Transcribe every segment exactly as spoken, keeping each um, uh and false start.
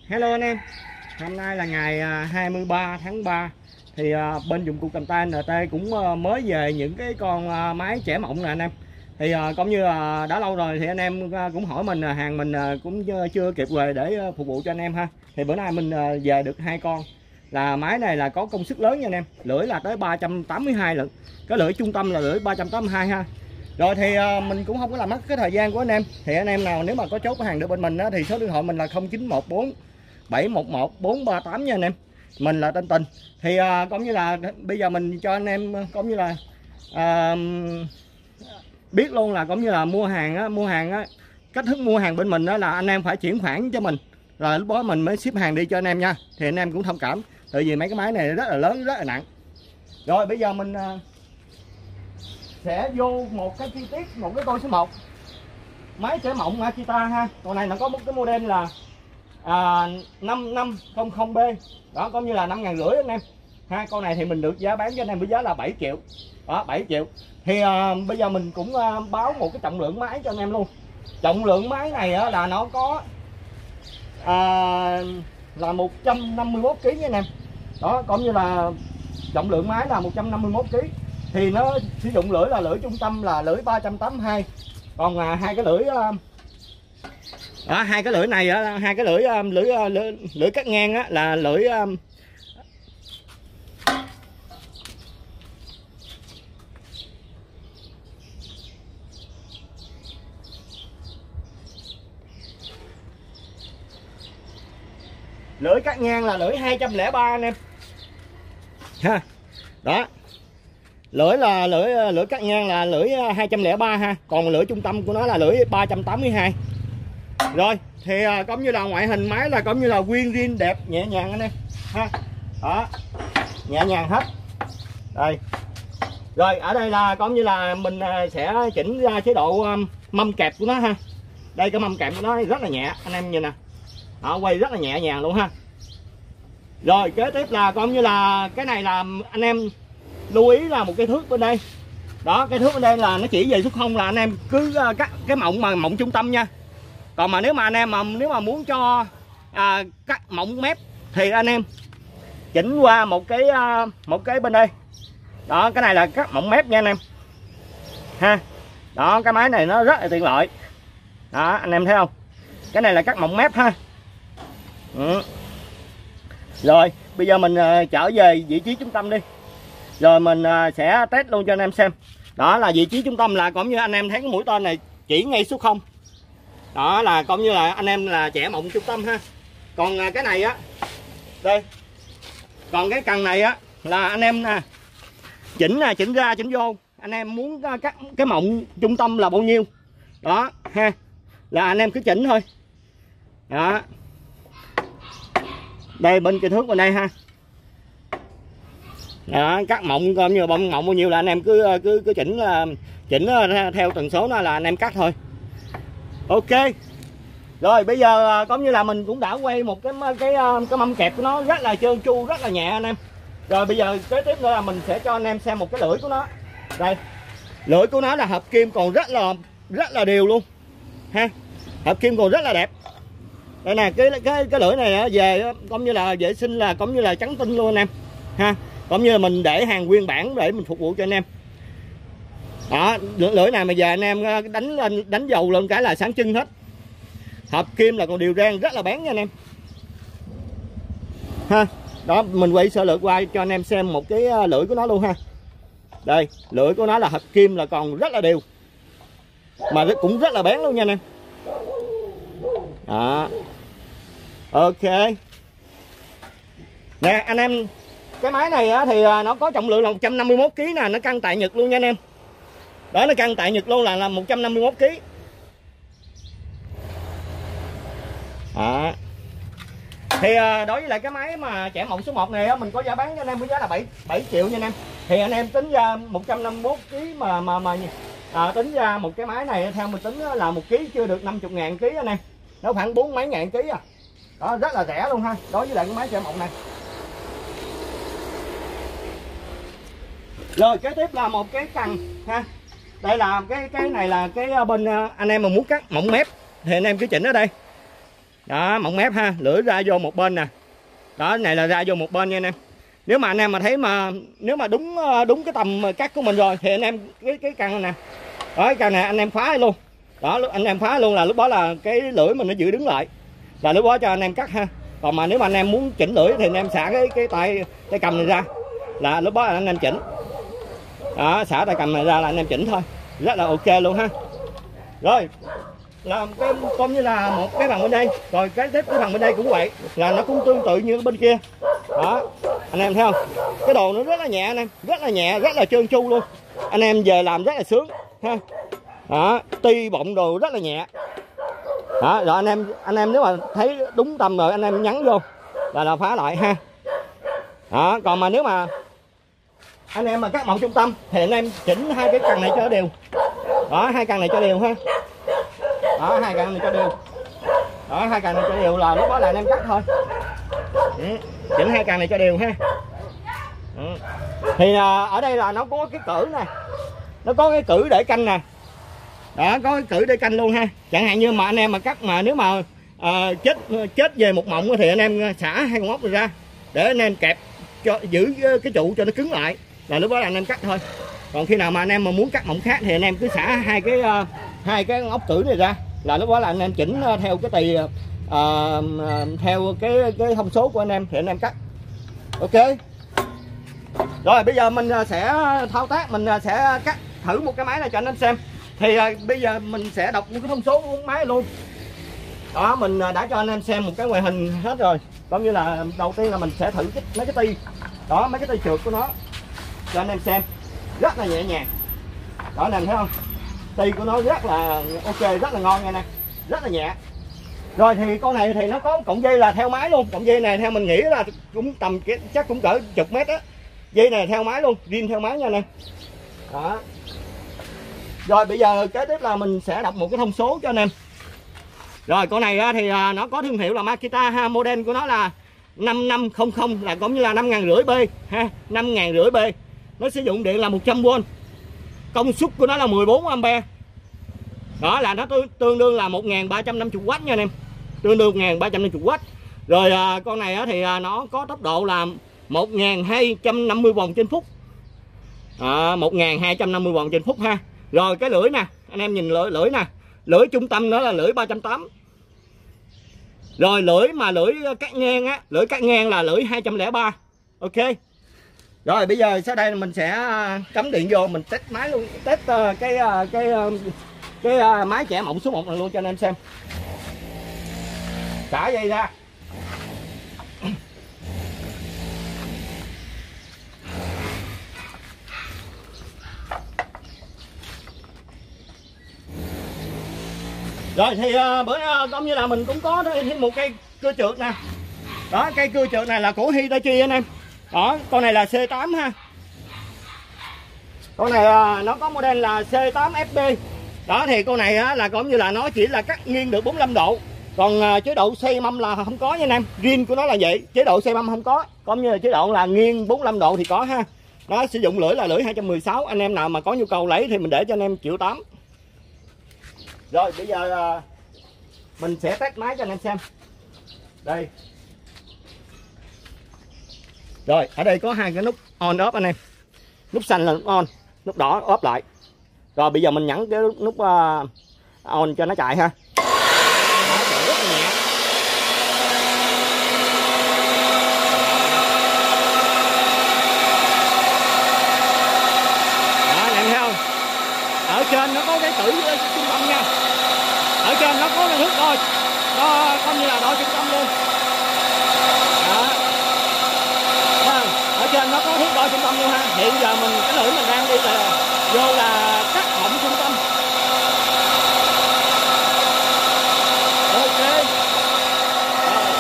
Hello anh em, hôm nay là ngày hai mươi ba tháng ba. Thì bên dụng cụ cầm tay en tê cũng mới về những cái con máy trẻ mộng nè anh em. Thì cũng như là đã lâu rồi thì anh em cũng hỏi mình, hàng mình cũng chưa kịp về để phục vụ cho anh em ha. Thì bữa nay mình về được hai con. Là máy này là có công suất lớn nha anh em, lưỡi là tới ba trăm tám mươi hai lận. Cái lưỡi trung tâm là lưỡi ba trăm tám mươi hai ha. Rồi thì mình cũng không có làm mất cái thời gian của anh em. Thì anh em nào nếu mà có chốt cái hàng được bên mình á, thì số điện thoại mình là không chín một bốn bảy một một bốn ba tám nha anh em. Mình là tên Tình. Thì uh, cũng như là bây giờ mình cho anh em cũng như là uh, biết luôn là cũng như là mua hàng á, mua hàng á, cách thức mua hàng bên mình đó là anh em phải chuyển khoản cho mình, rồi lúc đó mình mới ship hàng đi cho anh em nha. Thì anh em cũng thông cảm, tại vì mấy cái máy này rất là lớn, rất là nặng. Rồi bây giờ mình uh, sẽ vô một cái chi tiết, một cái tôi số một máy trẻ mộng Makita ha. Còn này nó có một cái model là à, năm năm không không B đó, cũng như là năm ngàn rưỡi anh em ha. Con này thì mình được giá bán cho anh em với giá là bảy triệu đó, bảy triệu. Thì à, bây giờ mình cũng à, báo một cái trọng lượng máy cho anh em luôn. Trọng lượng máy này á, là nó có à, là một trăm năm mươi mốt ki lô gam nha anh em. Đó, cũng như là trọng lượng máy là một trăm năm mươi mốt ki lô gam. Thì nó sử dụng lưỡi là lưỡi trung tâm là lưỡi ba trăm tám mươi hai. Còn à, hai cái lưỡi à, đó, hai cái lưỡi này á, hai cái lưỡi lưỡi lưỡi, lưỡi cắt ngang á, là lưỡi lưỡi cắt ngang là lưỡi hai trăm lẻ ba anh em ha. Đó, lưỡi là lưỡi lưỡi cắt ngang là lưỡi hai trăm lẻ ba ha. Còn lưỡi trung tâm của nó là lưỡi ba trăm tám mươi hai. Rồi thì cũng như là ngoại hình máy là cũng như là nguyên zin đẹp, nhẹ nhàng anh em ha. Đó, nhẹ nhàng hết. Đây. Rồi ở đây là cũng như là mình sẽ chỉnh ra chế độ mâm kẹp của nó ha. Đây, cái mâm kẹp của nó rất là nhẹ anh em nhìn nè. Đó, quay rất là nhẹ nhàng luôn ha. Rồi kế tiếp là cũng như là cái này là anh em lưu ý là một cái thước bên đây. Đó, cái thước bên đây là nó chỉ về số không, là anh em cứ cắt cái mộng mà mộng trung tâm nha. Còn mà nếu mà anh em mà nếu mà muốn cho à, cắt mộng mép thì anh em chỉnh qua một cái à, một cái bên đây. Đó, cái này là cắt mộng mép nha anh em ha. Đó, cái máy này nó rất là tiện lợi. Đó, anh em thấy không, cái này là cắt mộng mép ha. Ừ. Rồi bây giờ mình à, trở về vị trí trung tâm đi, rồi mình à, sẽ test luôn cho anh em xem. Đó là vị trí trung tâm là cũng như anh em thấy cái mũi tên này chỉ ngay số không. Đó là cũng như là anh em là trẻ mộng trung tâm ha. Còn cái này á, đây, còn cái cần này á là anh em nè, chỉnh nè, chỉnh ra chỉnh vô. Anh em muốn cắt cái mộng trung tâm là bao nhiêu đó ha, là anh em cứ chỉnh thôi. Đó, đây bên cái thước bên đây ha. Đó, cắt mộng coi như bông mộng bao nhiêu là anh em cứ cứ cứ chỉnh chỉnh theo tần số nó là anh em cắt thôi. Ok. Rồi bây giờ cũng như là mình cũng đã quay một cái cái cái mâm kẹp của nó rất là trơn tru, rất là nhẹ anh em. Rồi bây giờ kế tiếp nữa là mình sẽ cho anh em xem một cái lưỡi của nó. Đây, lưỡi của nó là hợp kim còn rất là rất là đều luôn ha. Hợp kim còn rất là đẹp. Đây nè, cái cái cái lưỡi này về cũng như là vệ sinh là cũng như là trắng tinh luôn anh em ha. Cũng như là mình để hàng nguyên bản để mình phục vụ cho anh em. Đó, lưỡi này mà giờ anh em đánh lên đánh dầu lên cái là sáng trưng hết. Hợp kim là còn đều rang rất là bén nha anh em ha. Đó, mình quay sơ lược qua cho anh em xem một cái lưỡi của nó luôn ha. Đây, lưỡi của nó là hợp kim là còn rất là đều, mà cũng rất là bén luôn nha anh em. Đó, ok nè anh em. Cái máy này á, thì nó có trọng lượng là một trăm năm mươi mốt ki lô gam nè, nó cân tại Nhật luôn nha anh em. Đó, nó cân tại Nhật luôn là, là một trăm năm mươi mốt ki lô gam. Đó. Thì đối với lại cái máy mà trẻ mộng số một này á, mình có giá bán cho anh em với giá là bảy triệu nha anh em. Thì anh em tính ra một trăm năm mươi mốt ki lô gam mà mà mà à, tính ra một cái máy này theo mình tính là một ký chưa được năm mươi ngàn ký anh em. Nó khoảng bốn mấy ngàn ký à. Đó, rất là rẻ luôn ha, đối với lại cái máy trẻ mộng này. Rồi kế tiếp là một cái cần ha. Đây là cái cái này là cái bên anh em mà muốn cắt mộng mép thì anh em cứ chỉnh ở đây. Đó, mỏng mép ha, lưỡi ra vô một bên nè. Đó, này là ra vô một bên nha anh em. Nếu mà anh em mà thấy mà nếu mà đúng đúng cái tầm cắt của mình rồi thì anh em cái cái căn này nè. Đó, cái căn này anh em phá luôn. Đó, anh em phá luôn là lúc đó là cái lưỡi mình nó giữ đứng lại. Là lúc đó cho anh em cắt ha. Còn mà nếu mà anh em muốn chỉnh lưỡi thì anh em xả cái cái tay tay cầm này ra. Là lúc đó là anh em chỉnh. Đó, xả tay cầm này ra là anh em chỉnh thôi. Rất là ok luôn ha. Rồi, làm cái coi như là một cái phần bên đây, rồi cái tiếp cái phần bên đây cũng vậy, là nó cũng tương tự như bên kia. Đó, anh em thấy không? Cái đồ nó rất là nhẹ anh em, rất là nhẹ, rất là trơn tru luôn. Anh em về làm rất là sướng ha. Đó, ti bọng đồ rất là nhẹ. Đó, rồi anh em anh em nếu mà thấy đúng tầm rồi anh em nhấn vô là là phá lại ha. Đó, còn mà nếu mà anh em mà cắt mỏng trung tâm thì anh em chỉnh hai cái cần này cho đều. Đó, hai cần này cho đều ha. Đó, hai cần này cho đều. Đó, hai cần này cho đều là lúc đó là anh em cắt thôi. Ừ, chỉnh hai cần này cho đều ha. Ừ. Thì à, ở đây là nó có cái cử nè, nó có cái cử để canh nè. Đó, có cái cử để canh luôn ha. Chẳng hạn như mà anh em mà cắt mà nếu mà à, chết chết về một mộng thì anh em xả hai con ốc này ra để anh em kẹp cho giữ cái trụ cho nó cứng lại, là lúc đó là anh em cắt thôi. Còn khi nào mà anh em mà muốn cắt mộng khác thì anh em cứ xả hai cái uh, hai cái ốc cử này ra, là lúc đó là anh em chỉnh theo cái tùy uh, uh, theo cái cái thông số của anh em thì anh em cắt. Ok. Rồi bây giờ mình sẽ thao tác, mình sẽ cắt thử một cái máy này cho anh em xem. Thì uh, bây giờ mình sẽ đọc một cái thông số của máy luôn. Đó, mình đã cho anh em xem một cái ngoại hình hết rồi. Cũng như là đầu tiên là mình sẽ thử cái, mấy cái ti. Đó, mấy cái ti trượt của nó cho anh em xem. Rất là nhẹ nhàng. Đó, anh em thấy không? Ti của nó rất là ok, rất là ngon nha nè. Rất là nhẹ. Rồi thì con này thì nó có cọng dây là theo máy luôn. Cọng dây này theo mình nghĩ là cũng tầm chắc cũng cỡ chục mét á. Dây này theo máy luôn, riêng theo máy nha nè. Đó. Rồi bây giờ kế tiếp là mình sẽ đọc một cái thông số cho anh em. Rồi con này thì nó có thương hiệu là Makita ha, model của nó là năm năm không không, là cũng như là năm ngàn rưỡi B ha, năm ngàn rưỡi B. Nó sử dụng điện là một trăm vôn. Công suất của nó là mười bốn ampe. Đó là nó tương đương là một nghìn ba trăm năm mươi oát nha anh em. Tương đương một nghìn ba trăm năm mươi oát. Rồi à, con này thì à, nó có tốc độ là một nghìn hai trăm năm mươi vòng trên phút. À, một nghìn hai trăm năm mươi vòng trên phút ha. Rồi cái lưỡi nè, anh em nhìn lưỡi lưỡi nè. Lưỡi trung tâm nó là lưỡi ba trăm tám mươi. Rồi lưỡi mà lưỡi cắt ngang á, lưỡi cắt ngang là lưỡi hai trăm lẻ ba. Ok. Rồi bây giờ sau đây mình sẽ cắm điện vô, mình test máy luôn, test cái cái cái, cái máy chẻ mộng số một này luôn cho anh em xem. Xả dây ra. Rồi thì uh, bữa uh, giống như là mình cũng có thêm một cây cưa trượt nè. Đó, cây cưa trượt này là của Hitachi anh em. Đó, con này là C tám ha. Con này uh, nó có model là C tám F B. Đó thì con này uh, là cũng như là nó chỉ là cắt nghiêng được bốn mươi lăm độ. Còn uh, chế độ xoay mâm là không có nha anh em. Riêng của nó là vậy, chế độ xoay mâm không có. Cũng như là chế độ là nghiêng bốn mươi lăm độ thì có ha. Nó sử dụng lưỡi là lưỡi hai trăm mười sáu. Anh em nào mà có nhu cầu lấy thì mình để cho anh em triệu tám. Rồi bây giờ uh, mình sẽ test máy cho anh em xem. Đây. Rồi ở đây có hai cái nút on off anh em. Nút xanh là nút on, nút đỏ off lại. Rồi bây giờ mình nhấn cái nút uh, on cho nó chạy ha. Đó, chạy rất là nhẹ. Đó, anh em thấy không? Ở trên nó có cái tử trung tâm nha. Ở trên nó có cái thước đo, đo coi như là đo trung tâm luôn. Đó. Ở trên nó có thước đo trung tâm luôn ha. Hiện giờ mình cái lưỡi mình đang đi là vô là cắt mộng trung tâm. Ok. Rồi.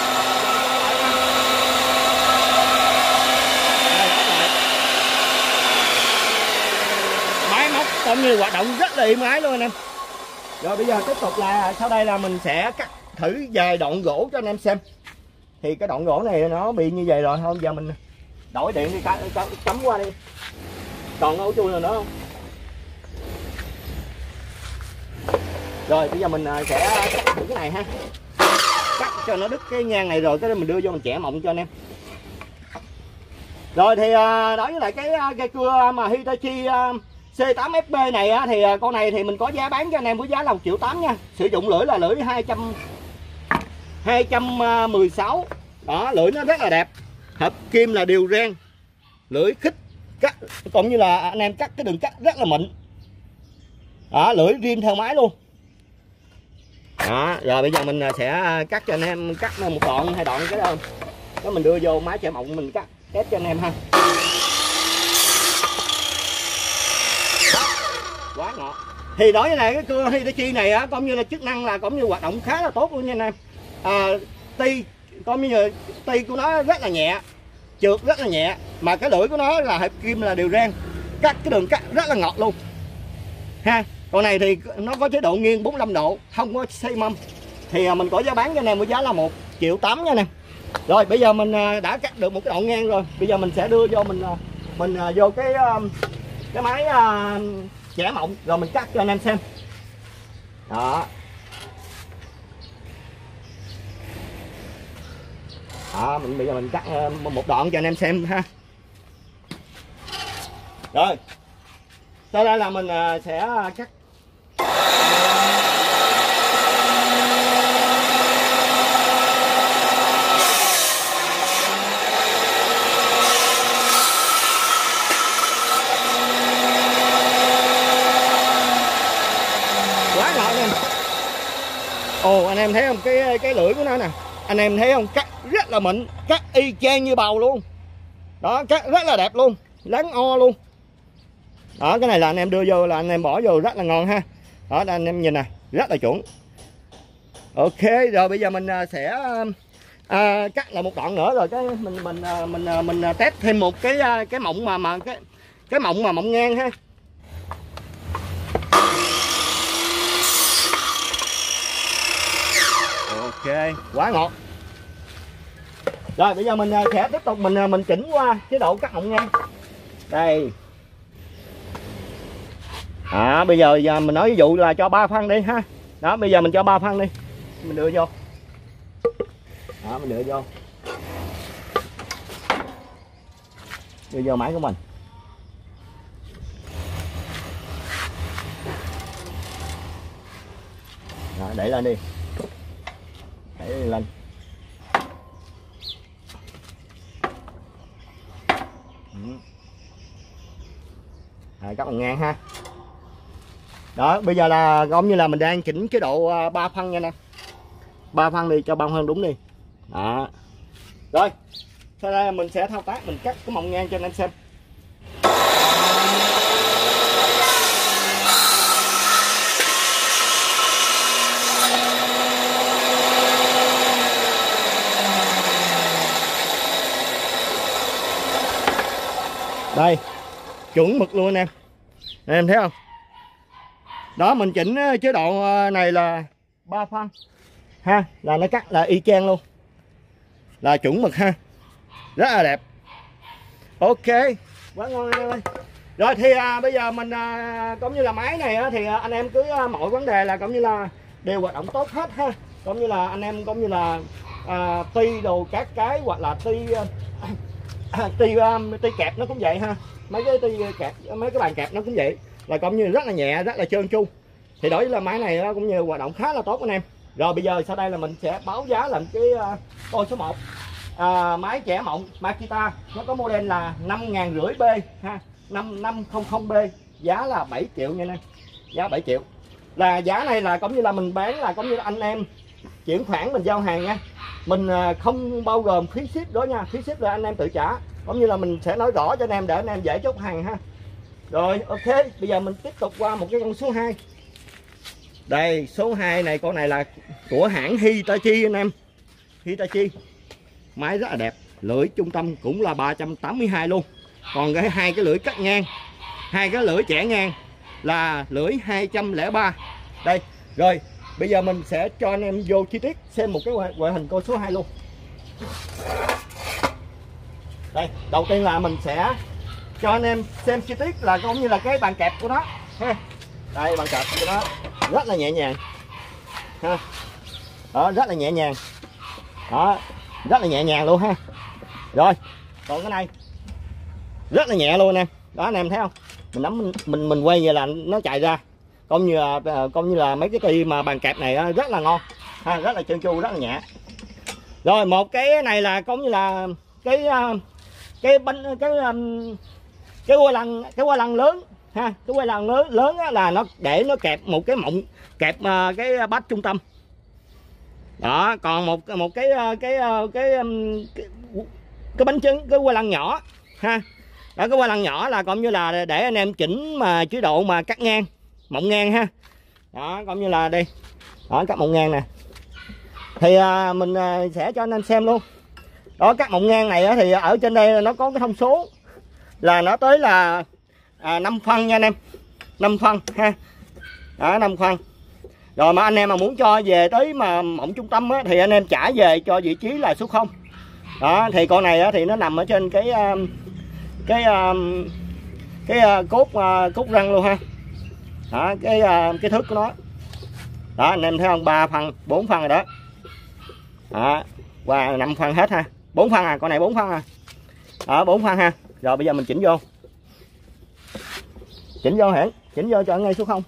Máy móc cũng như hoạt động rất là êm ái luôn anh em. Rồi bây giờ tiếp tục là sau đây là mình sẽ cắt thử vài đoạn gỗ cho anh em xem. Thì cái đoạn gỗ này nó bị như vậy rồi thôi, giờ mình đổi điện đi, cắm qua đi. Còn ổ chui nào nữa không? Rồi bây giờ mình sẽ cắt thử cái này ha. Cắt cho nó đứt cái ngang này rồi cái đó mình đưa vô mình chẻ mộng cho anh em. Rồi thì đối với lại cái cây cưa mà Hitachi C tám F B này á, thì con này thì mình có giá bán cho anh em với giá là một triệu tám nha. Sử dụng lưỡi là lưỡi hai trăm mười sáu. Đó, lưỡi nó rất là đẹp. Hợp kim là đều ren. Lưỡi khích cắt cũng như là anh em cắt cái đường cắt rất là mịn. Đó, lưỡi rim theo máy luôn. Đó, rồi bây giờ mình sẽ cắt cho anh em cắt một đoạn hai đoạn cái đó. Đó mình đưa vô máy chẻ mộng mình cắt test cho anh em ha. Quá ngọt. Thì đối với này cái cưa Hitachi này á, cũng như là chức năng là cũng như hoạt động khá là tốt luôn nha anh em. À, ti cũng như là ti của nó rất là nhẹ, trượt rất là nhẹ, mà cái lưỡi của nó là hợp kim là đều ren, cắt cái đường cắt rất là ngọt luôn ha. Con này thì nó có chế độ nghiêng bốn mươi lăm độ, không có xoay mâm. Thì mình có giá bán cho anh em với giá là một triệu tám nha anh em. Rồi bây giờ mình đã cắt được một cái đoạn ngang rồi, bây giờ mình sẽ đưa vô mình mình vô cái cái máy chẻ mộng rồi mình cắt cho anh em xem. Đó. Đó, mình bây giờ mình cắt một đoạn cho anh em xem ha. Rồi. Sau đây là mình sẽ cắt. Quá ngọt anh em. Ồ, anh em thấy không, cái cái lưỡi của nó nè, anh em thấy không, cắt rất là mịn, cắt y chang như bầu luôn. Đó, cắt rất là đẹp luôn, láng o luôn. Đó, cái này là anh em đưa vô là anh em bỏ vô rất là ngon ha. Đó, anh em nhìn nè, rất là chuẩn. Ok, rồi bây giờ mình sẽ à, cắt lại một đoạn nữa rồi cái mình mình mình mình, mình test thêm một cái cái mộng mà mà cái cái mộng mà mộng ngang ha. Ok, quá ngọt. Rồi bây giờ mình sẽ tiếp tục mình mình chỉnh qua chế độ cắt mộng ngang. Đây. À, bây giờ, giờ mình nói ví dụ là cho ba phân đi ha. Đó, bây giờ mình cho ba phân đi. Mình đưa vô. Đó, mình đưa vô. Đưa vô máy của mình. Đó, đẩy lên đi. Đẩy lên. À, cắt bằng ngang ha. Đó, bây giờ là giống như là mình đang chỉnh chế độ ba phân nha nè. ba phân đi, cho ba phân đúng đi. Đó. Rồi. Sau đây mình sẽ thao tác mình cắt cái mộng ngang cho anh em xem. Đây, chuẩn mực luôn anh em. Anh em thấy không? Đó, mình chỉnh chế độ này là ba phân ha, là nó cắt là y chang luôn, là chuẩn mực ha, rất là đẹp. Ok, quá ngon anh em ơi. Rồi thì à, bây giờ mình à, cũng như là máy này á, thì à, anh em cứ à, mọi vấn đề là cũng như là đều hoạt động tốt hết ha, cũng như là anh em cũng như là à, ti đồ các cái hoặc là ti à, ti à, ti kẹp nó cũng vậy ha, mấy cái ti kẹp mấy cái bàn kẹp nó cũng vậy, là cũng như rất là nhẹ, rất là trơn tru. Thì đối với là máy này nó cũng như hoạt động khá là tốt anh em. Rồi bây giờ sau đây là mình sẽ báo giá làm cái uh, con số một à, máy chẻ mộng Makita, nó có model là năm ngàn rưỡi B ha, năm năm không không B, giá là bảy triệu nha anh em, giá bảy triệu. Là giá này là cũng như là mình bán là cũng như là anh em chuyển khoản mình giao hàng nha, mình uh, không bao gồm phí ship đó nha, phí ship là anh em tự trả, cũng như là mình sẽ nói rõ cho anh em để anh em dễ chốt hàng ha. Rồi ok, bây giờ mình tiếp tục qua một cái con số hai. Đây, số hai này, con này là của hãng Hitachi anh em. Hitachi. Máy rất là đẹp, lưỡi trung tâm cũng là ba trăm tám mươi hai luôn. Còn cái hai cái lưỡi cắt ngang, hai cái lưỡi chẻ ngang là lưỡi hai trăm lẻ ba. Đây, rồi, bây giờ mình sẽ cho anh em vô chi tiết xem một cái ngoại hình con số hai luôn. Đây, đầu tiên là mình sẽ cho anh em xem chi tiết là cũng như là cái bàn kẹp của nó ha. Đây, bàn kẹp của nó rất là nhẹ nhàng ha. Đó, rất là nhẹ nhàng. Đó, rất là nhẹ nhàng luôn ha. Rồi còn cái này rất là nhẹ luôn anh em. Đó anh em thấy không, mình nắm mình mình, mình quay vậy là nó chạy ra. Cũng như là cũng như là mấy cái ti mà bàn kẹp này rất là ngon ha, rất là trơn tru, rất là nhẹ. Rồi một cái này là cũng như là cái cái bánh cái cái qua lăng cái qua lăng lớn ha, cái qua lăng lớn lớn là nó để nó kẹp một cái mộng, kẹp cái bát trung tâm. Đó, còn một một cái cái cái cái, cái, cái bánh trứng, cái qua lăng nhỏ ha. Đó, cái qua lăng nhỏ là cũng như là để anh em chỉnh mà chế độ mà cắt ngang, mộng ngang ha. Đó, cũng như là đây. Đó, cắt mộng ngang nè. Thì à, mình à, sẽ cho anh em xem luôn. Đó, cắt mộng ngang này á, thì ở trên đây nó có cái thông số là nó tới là à, năm phân nha anh em. năm phân ha. Đó, năm phân. Rồi mà anh em mà muốn cho về tới mà mộng trung tâm á, thì anh em trả về cho vị trí là số không. Đó, thì con này á, thì nó nằm ở trên cái cái cái, cái cốt cốt răng luôn ha. Đó, cái cái thước của nó. Đó anh em thấy không, ba phân, bốn phân rồi đó. Đó, qua năm phân hết ha. bốn phân à, con này bốn phân à. Đó, bốn phân ha. Rồi bây giờ mình chỉnh vô. Chỉnh vô hả? Chỉnh vô cho ngay số không.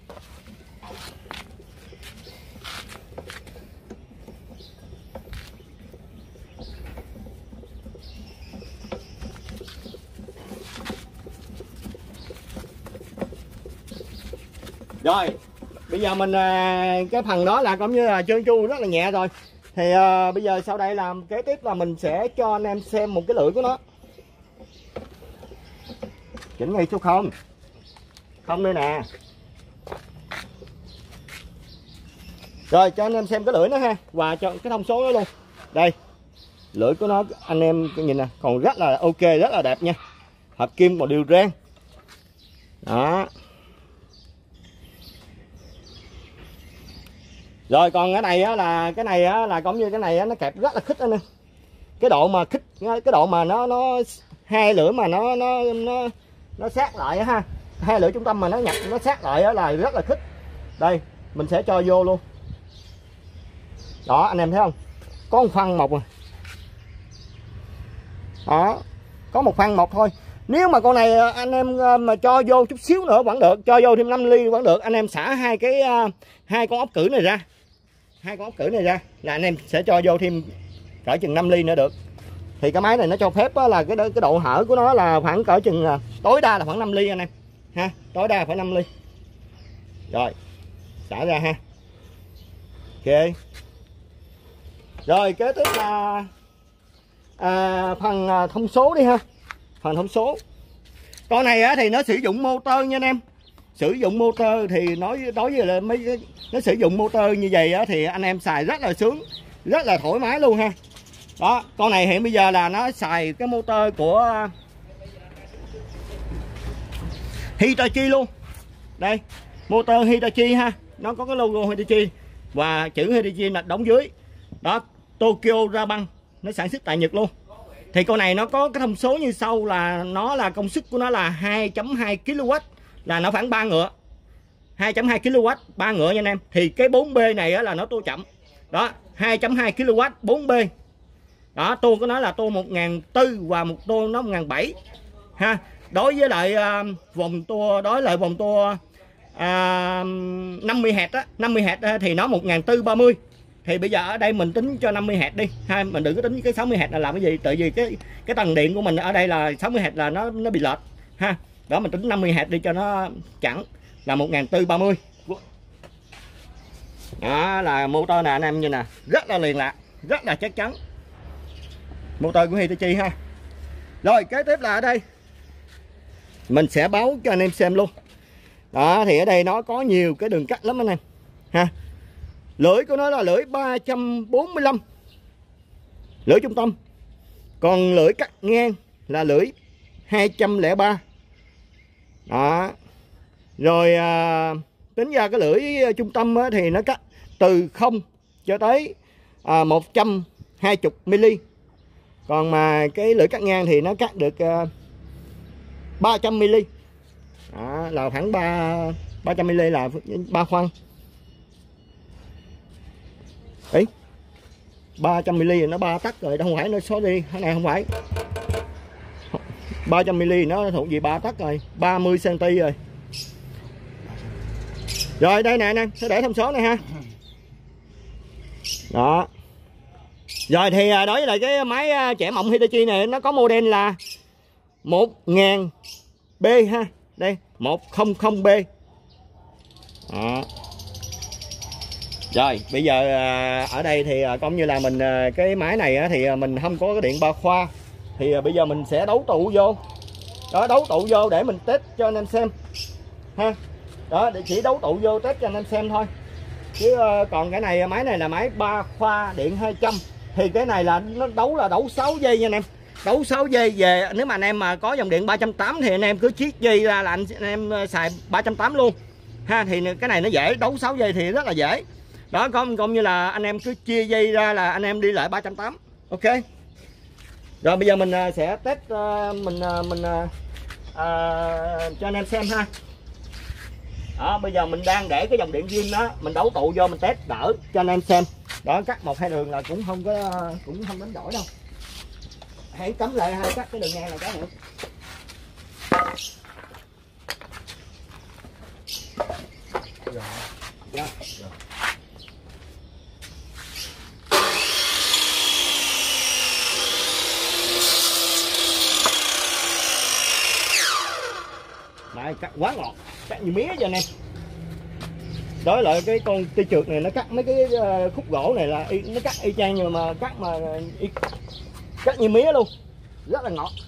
Rồi bây giờ mình cái phần đó là cũng như là trơn tru rất là nhẹ rồi. Thì uh, bây giờ sau đây làm kế tiếp là mình sẽ cho anh em xem một cái lưỡi của nó. Chỉnh ngay số không. Không đây nè. Rồi cho anh em xem cái lưỡi nó ha, và cho cái thông số đó luôn. Đây, lưỡi của nó anh em nhìn nè, còn rất là ok, rất là đẹp nha. Hợp kim còn đều ren. Đó. Rồi còn cái này á, là cái này á, là cũng như cái này á, nó kẹp rất là khít anh em. Cái độ mà khít, cái độ mà nó nó hai lưỡi mà nó nó nó nó sát lại á ha. Hai lưỡi trung tâm mà nó nhập nó sát lại á là rất là khít. Đây, mình sẽ cho vô luôn. Đó anh em thấy không? Có một phân một rồi. Đó, có một phân một thôi. Nếu mà con này anh em mà cho vô chút xíu nữa vẫn được, cho vô thêm năm ly vẫn được. Anh em xả hai cái hai con ốc cử này ra. Hai con ốc cử này ra là anh em sẽ cho vô thêm cỡ chừng năm ly nữa được. Thì cái máy này nó cho phép là cái cái độ hở của nó là khoảng cỡ chừng tối đa là khoảng năm ly anh em. Ha, tối đa phải năm ly. Rồi, xả ra ha. Ok. Rồi kế tiếp là à, phần thông số đi ha. Phần thông số. Con này á, thì nó sử dụng motor nha anh em. Sử dụng motor thì nói đối với là mấy cái, nó sử dụng motor như vậy á, thì anh em xài rất là sướng, rất là thoải mái luôn ha. Đó, con này hiện bây giờ là nó xài cái motor của Hitachi luôn. Đây, motor Hitachi ha. Nó có cái logo Hitachi và chữ Hitachi là đóng dưới. Đó, Tokyo Raban, nó sản xuất tại Nhật luôn. Thì con này nó có cái thông số như sau là nó là công suất của nó là hai chấm hai ki lô oát, là nó khoảng ba ngựa. hai chấm hai ki lô oát, ba ngựa nha anh em. Thì cái bốn B này á, là nó tô chậm. Đó, hai chấm hai ki lô oát bốn B. Đó, tô của nó là tô một nghìn bốn trăm và một tô nó một nghìn bảy trăm ha. Đối với lại uh, vòng tua, đối với lại vòng tua uh, năm mươi héc á, năm mươi héc thì nó một nghìn bốn trăm ba mươi. Thì bây giờ ở đây mình tính cho năm mươi héc đi ha, mình đừng có tính cái sáu mươi héc là làm cái gì, tại vì cái cái tầng điện của mình ở đây là sáu mươi héc là nó nó bị lệch ha. Đó mình tính năm mươi héc đi cho nó chẵn là một nghìn bốn trăm ba mươi. Đó là motor nè anh em nhìn nè, rất là liền lạc, rất là chắc chắn. Motor của Hitachi ha. Rồi kế tiếp là ở đây mình sẽ báo cho anh em xem luôn. Đó thì ở đây nó có nhiều cái đường cắt lắm anh em ha. Lưỡi của nó là lưỡi ba trăm bốn mươi lăm, lưỡi trung tâm. Còn lưỡi cắt ngang là lưỡi hai trăm lẻ ba. Đó. Rồi à, tính ra cái lưỡi trung tâm á, thì nó cắt từ không cho tới à, một trăm hai mươi mi-li. Còn mà cái lưỡi cắt ngang thì nó cắt được à, ba trăm mi-li. Đó, là khoảng ba ba trăm mi-li là ba phân. Đấy. ba trăm mi-li-mét nó ba tấc rồi, không phải nó số đi, cái này không phải. ba trăm mi-li-mét nó thuộc về ba tấc rồi, ba mươi xăng-ti-mét rồi. Rồi đây nè anh em, sẽ để thông số này ha. Đó. Rồi thì đối với lại cái máy chẻ mộng Hitachi này nó có model là một nghìn B ha. Đây, một trăm B. Đó. Rồi, bây giờ ở đây thì cũng như là mình cái máy này thì mình không có cái điện ba khoa. Thì bây giờ mình sẽ đấu tụ vô. Đó, đấu tụ vô để mình test cho anh em xem. Ha. Đó, để chỉ đấu tụ vô test cho anh em xem thôi. Chứ còn cái này máy này là máy ba khoa điện hai trăm. Thì cái này là nó đấu là đấu sáu giây nha anh em. Đấu sáu giây về, nếu mà anh em mà có dòng điện ba trăm tám mươi thì anh em cứ chiết dây ra là anh, anh em xài ba trăm tám mươi luôn. Ha, thì cái này nó dễ, đấu sáu giây thì rất là dễ. Đó, còn cũng như là anh em cứ chia dây ra là anh em đi lại ba trăm tám mươi. Ok. Rồi bây giờ mình sẽ test mình mình à, cho anh em xem ha. Đó, bây giờ mình đang để cái dòng điện zin đó, mình đấu tụ vô mình test đỡ cho anh em xem. Đó, cắt một hai đường là cũng không có cũng không đánh đổi đâu. Hãy cắm lại hay cắt cái đường ngang này cái nữa. Rồi. Rồi. Rồi. Đấy, cắt quá ngọt, cắt như mía cho anh em. Đối lại cái con tia trượt này nó cắt mấy cái khúc gỗ này là y, nó cắt y chang nhưng mà cắt mà y, cắt như mía luôn, rất là ngọt.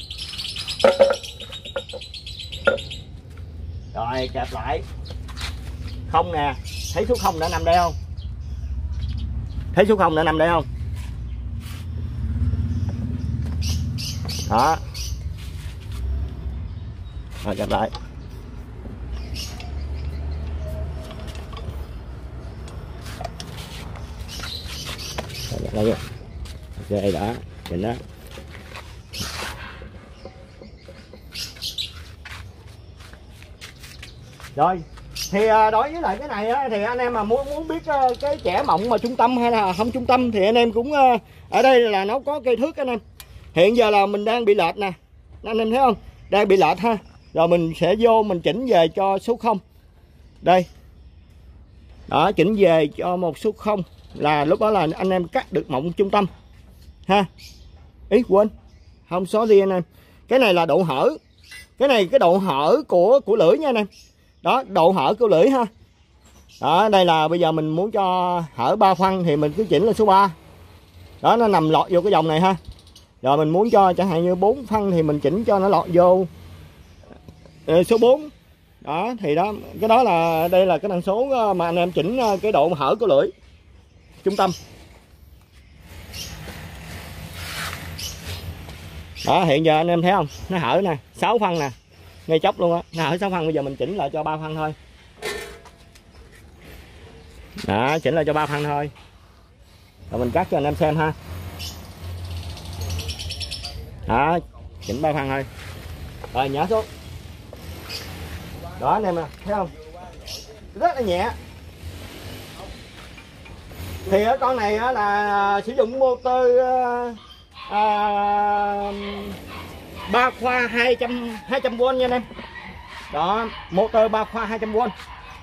Rồi kẹp lại không nè, thấy số không đã nằm đây không, thấy số không đã nằm đây không. Đó, rồi kẹp lại. Đây, ok đã, nhìn đó. Rồi thì đối với lại cái này á, thì anh em mà muốn muốn biết cái chẻ mộng mà trung tâm hay là không trung tâm thì anh em cũng ở đây là nó có cây thước anh em. Hiện giờ là mình đang bị lệch nè, anh em thấy không, đang bị lệch ha. Rồi mình sẽ vô mình chỉnh về cho số không. Đây. Đó, chỉnh về cho một số không là lúc đó là anh em cắt được mộng trung tâm ha. Ý quên không, số đi anh em, cái này là độ hở, cái này cái độ hở của của lưỡi nha anh em. Đó, độ hở của lưỡi ha. Đó, đây là bây giờ mình muốn cho hở ba phân thì mình cứ chỉnh là số ba. Đó, nó nằm lọt vô cái dòng này ha. Rồi mình muốn cho chẳng hạn như bốn phân thì mình chỉnh cho nó lọt vô số bốn. Đó, thì đó, cái đó là đây là cái tần số mà anh em chỉnh cái độ hở của lưỡi trung tâm. Đó, hiện giờ anh em thấy không, nó hở nè, sáu phân nè, ngay chốc luôn á, nó hở sáu phân. Bây giờ mình chỉnh lại cho ba phân thôi. Đó, chỉnh lại cho ba phân thôi. Rồi mình cắt cho anh em xem ha. Đó, chỉnh ba phân thôi. Rồi nhả xuống. Đó anh em nè, thấy không, rất là nhẹ. Thì ở con này á, là sử dụng motor à, ba khoa hai trăm hai trăm vôn nha anh em. Đó, motor ba khoa hai trăm vôn.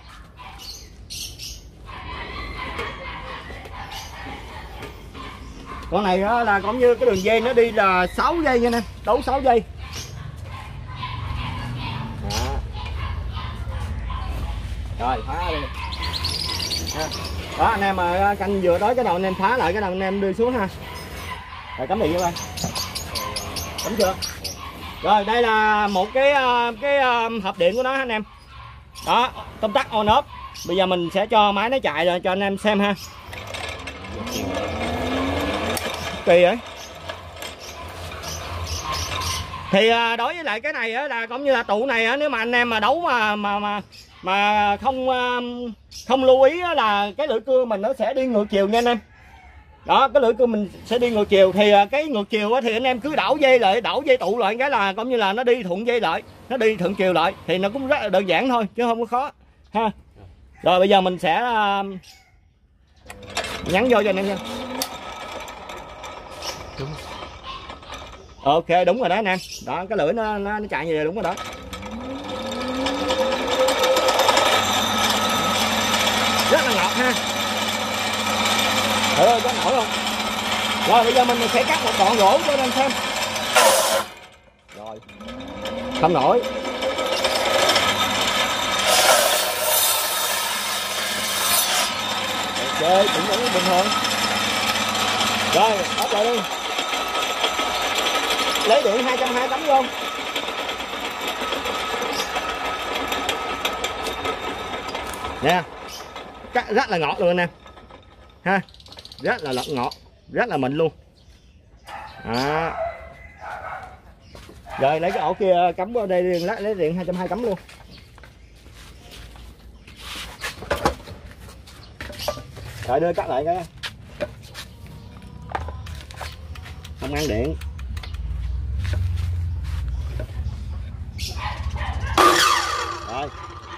Con này á, là cũng như cái đường dây nó đi là sáu giây nha anh em, đấu sáu giây. Đó. Rồi phá đi. Đó, anh em mà canh vừa tới cái đầu anh em phá lại cái đầu anh em đưa xuống ha. Rồi cắm điện vô coi. Cắm chưa? Rồi đây là một cái cái hộp điện của nó anh em. Đó, công tắc on off. Bây giờ mình sẽ cho máy nó chạy rồi cho anh em xem ha. Kỳ vậy. Thì đối với lại cái này á, là cũng như là tụ này á, nếu mà anh em mà đấu mà mà mà mà không không lưu ý là cái lưỡi cưa mình nó sẽ đi ngược chiều nha anh em. Đó, cái lưỡi cưa mình sẽ đi ngược chiều, thì cái ngược chiều thì anh em cứ đảo dây lại, đảo dây tụ lại cái là cũng như là nó đi thuận dây lại, nó đi thuận chiều lại, thì nó cũng rất là đơn giản thôi chứ không có khó ha. Rồi bây giờ mình sẽ nhắn vô cho anh em nha. Đúng. Ok đúng rồi đó anh em, đó cái lưỡi nó nó, nó chạy như vậy đúng rồi đó. Rất là ngọt ha. Trời ơi có nổi không. Rồi bây giờ mình sẽ cắt một đoạn gỗ cho anh em xem. Rồi không nổi. Ok cũng vẫn bình thường. Rồi bắt lại đi. Lấy điện hai trăm hai mươi tấm luôn. Nè cắt rất là ngọt luôn anh em ha, rất là ngọt, rất là mịn luôn. À. Rồi lấy cái ổ kia cắm vào đây, lấy, lấy điện hai trăm hai mươi cắm luôn. Rồi đưa cắt lại cái không ăn điện. Rồi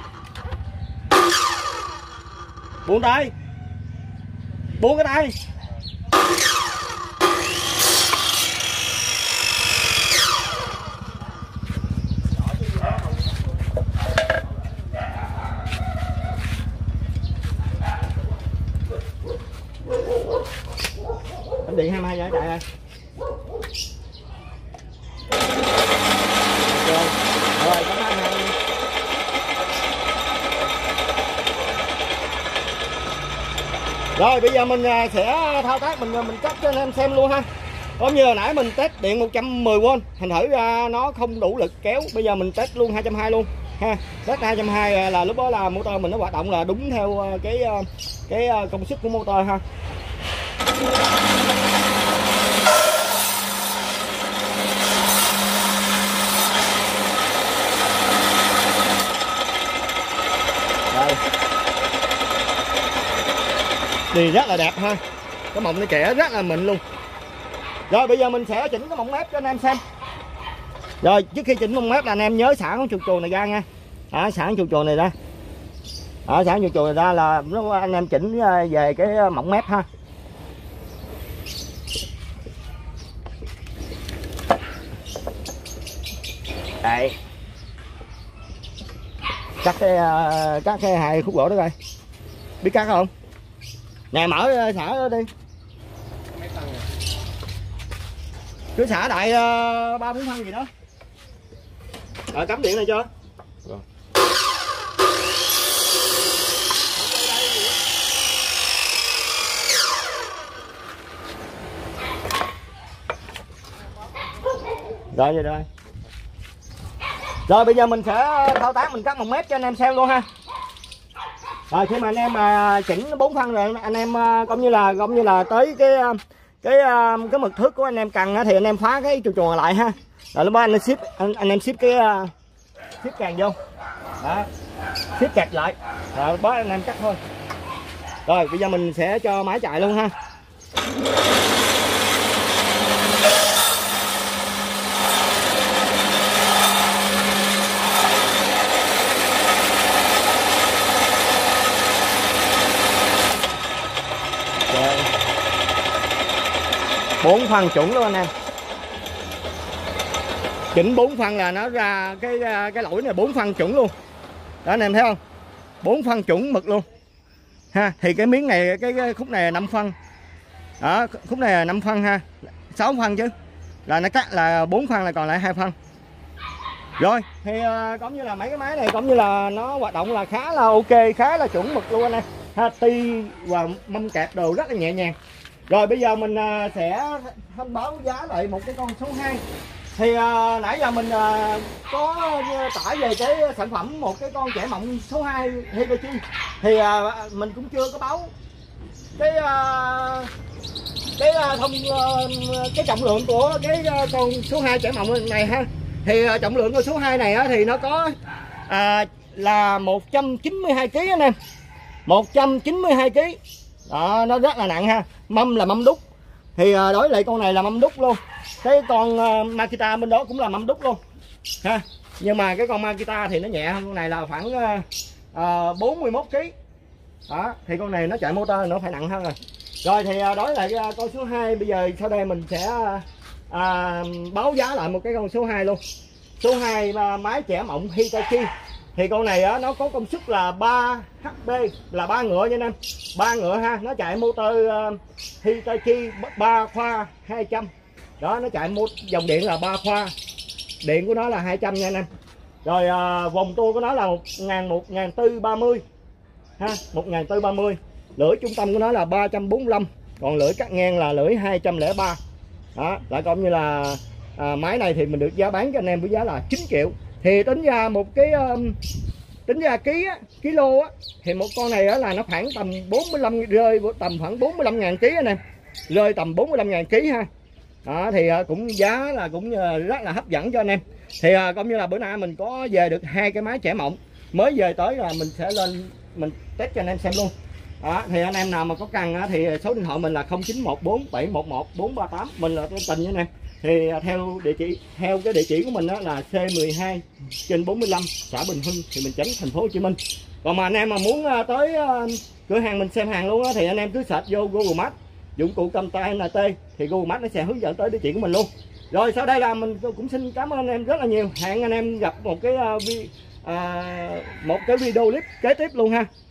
buông tay, buông cái tay. Anh điện hai mươi hai giờ chạy rồi. Rồi cảm ơn anh. Rồi bây giờ mình sẽ thao tác, mình mình cắt cho anh em xem luôn ha. Giống như hồi nãy mình test điện một trăm mười vôn, thành thử ra nó không đủ lực kéo. Bây giờ mình test luôn hai trăm hai mươi luôn ha. Test hai trăm hai mươi là lúc đó là motor mình nó hoạt động là đúng theo cái cái công suất của motor ha. Đây. Thì rất là đẹp ha. Cái mộng nó trẻ rất là mịn luôn. Rồi bây giờ mình sẽ chỉnh cái mộng mép cho anh em xem. Rồi trước khi chỉnh mộng mép là anh em nhớ xả con chuột chùa này ra nha. Đó, xả con chuột chùa này ra. Đó, xả con chuột chùa này ra là anh em chỉnh về cái mộng mép ha. Đây. Cắt cái cắt cái hai khúc gỗ đó coi. Biết cắt không? Nè mở xả đi. Cứ xả đại ba bốn phân gì đó. Rồi cắm điện này cho. Rồi. Rồi vậy rồi. Rồi bây giờ mình sẽ thao tác mình cắt một mét cho anh em xem luôn ha. Rồi khi mà anh em mà chỉnh bốn phân rồi anh em cũng như là cũng như là tới cái cái cái mực thước của anh em cần thì anh em phá cái chuột chùa lại ha. Rồi lúc đó anh em ship anh, anh em ship cái ship càng vô. Đó. Ship kẹt lại. Rồi lúc đó anh em cắt thôi. Rồi bây giờ mình sẽ cho máy chạy luôn ha. Bốn phân chuẩn luôn anh em. Chỉnh bốn phân là nó ra cái cái lỗi này bốn phân chuẩn luôn. Đó anh em thấy không? Bốn phân chuẩn mực luôn. Ha, thì cái miếng này cái, cái khúc này là năm phân. Đó, khúc này là năm phân ha. sáu phân chứ. Là nó cắt là bốn phân là còn lại hai phân. Rồi, thì uh, cũng như là mấy cái máy này cũng như là nó hoạt động là khá là ok, khá là chuẩn mực luôn anh em. Ha, ti và mâm kẹp đồ rất là nhẹ nhàng. Rồi bây giờ mình uh, sẽ thông báo giá lại một cái con số hai. Thì uh, nãy giờ mình uh, có tải về cái sản phẩm một cái con trẻ mộng số hai Hitachi. Thì uh, mình cũng chưa có báo cái uh, cái uh, thông uh, cái trọng lượng của cái uh, con số hai trẻ mộng này ha. Thì uh, trọng lượng của số hai này uh, thì nó có uh, là một trăm chín mươi hai ki lô gam anh em. một trăm chín mươi hai ki lô gam. Đó, nó rất là nặng ha. Mâm là mâm đúc. Thì uh, đối lại con này là mâm đúc luôn. Cái con uh, Makita bên đó cũng là mâm đúc luôn ha. Nhưng mà cái con Makita thì nó nhẹ hơn con này là khoảng uh, uh, bốn mươi mốt ki lô gam. Đó, thì con này nó chạy motor nó phải nặng hơn rồi. Rồi thì đối lại con số hai, bây giờ sau đây mình sẽ à, báo giá lại một cái con số hai luôn. Số hai máy chẻ mộng Hitachi. Thì con này á, nó có công suất là ba hát pê, là ba ngựa nha anh em. ba ngựa ha, nó chạy motor uh, Hitachi ba khoa hai trăm. Đó, nó chạy một dòng điện là ba khoa. Điện của nó là hai trăm nha anh em. Rồi uh, vòng tua của nó là một nghìn một nghìn bốn trăm ba mươi ha, một nghìn bốn trăm ba mươi. Lưỡi trung tâm của nó là ba trăm bốn mươi lăm, còn lưỡi cắt ngang là lưỡi hai trăm lẻ ba. Đó, lại cũng như là à, máy này thì mình được giá bán cho anh em với giá là chín triệu. Thì tính ra một cái um, tính ra ký á, kilo á, thì một con này á là nó khoảng tầm bốn mươi lăm, rơi tầm khoảng bốn mươi lăm ngàn ký anh em, rơi tầm bốn mươi lăm ngàn ký ha. Đó, thì à, cũng giá là cũng rất là hấp dẫn cho anh em. Thì à, cũng như là bữa nay mình có về được hai cái máy chẻ mộng, mới về tới là mình sẽ lên mình test cho anh em xem luôn. Đó, thì anh em nào mà có cần á, thì số điện thoại mình là không chín một bốn bảy một một bốn ba tám, mình là tên Tình nha anh em. Thì theo địa chỉ, theo cái địa chỉ của mình đó là C mười hai trên bốn mươi lăm, xã Bình Hưng, thì mình Chánh, thành phố Hồ Chí Minh. Còn mà anh em mà muốn tới cửa hàng mình xem hàng luôn đó, thì anh em cứ search vô Google Maps dụng cụ cầm tay en tê, thì Google Maps nó sẽ hướng dẫn tới địa chỉ của mình luôn. Rồi sau đây là mình cũng xin cảm ơn anh em rất là nhiều. Hẹn anh em gặp một cái uh, vi, uh, một cái video clip kế tiếp luôn ha.